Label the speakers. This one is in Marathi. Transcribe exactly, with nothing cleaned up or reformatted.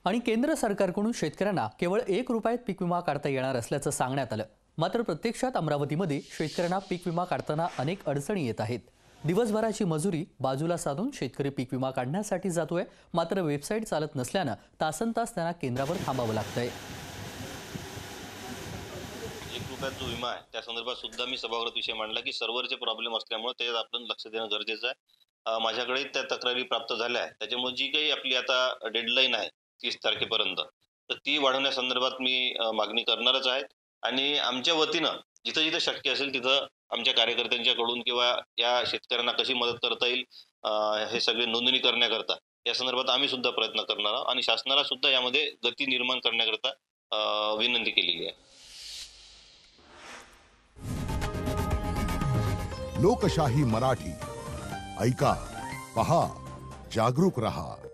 Speaker 1: आणि केंद्र सरकारकडून शेतकऱ्यांना केवळ एक रुपयात पीक विमा काढता येणार असल्याचं सांगण्यात आलं। मात्र प्रत्यक्षात अमरावतीमध्ये शेतकऱ्यांना पीक विमा काढताना अनेक अडचणी येत आहेत। दिवसभराची मजुरी बाजूला साधून शेतकरी पीक विमा काढण्यासाठी जातोय, मात्र वेबसाईट चालत नसल्याने तासनतास त्यांना केंद्रावर थांबावं लागतंय।
Speaker 2: एक रुपयाचा जो विमा आहे त्या संदर्भात सुद्धा मी सभागृहात विषय मांडला की सर्व्हरचे प्रॉब्लेम असल्यामुळे त्याच्यात आपण लक्ष देणं गरजेचं आहे। माझ्याकडे त्या तक्रारी प्राप्त झाल्या आहेत, त्याच्यामुळे जी काही आपली आता डेडलाईन आहे तीस तारखेपर्यंत, तर ती वाढवण्यासंदर्भात मी मागणी करणारच आहे। आणि आमच्या वतीनं जिथं जिथं शक्य असेल तिथं आमच्या कार्यकर्त्यांच्याकडून किंवा या शेतकऱ्यांना कशी मदत करता येईल हे सगळे नोंदणी करण्याकरता या संदर्भात आम्ही सुद्धा प्रयत्न करणार आहोत आणि शासनाला सुद्धा यामध्ये गती निर्माण करण्याकरता विनंती केलेली आहे।
Speaker 3: लोकशाही मराठी ऐका, पहा, जागरूक रहा।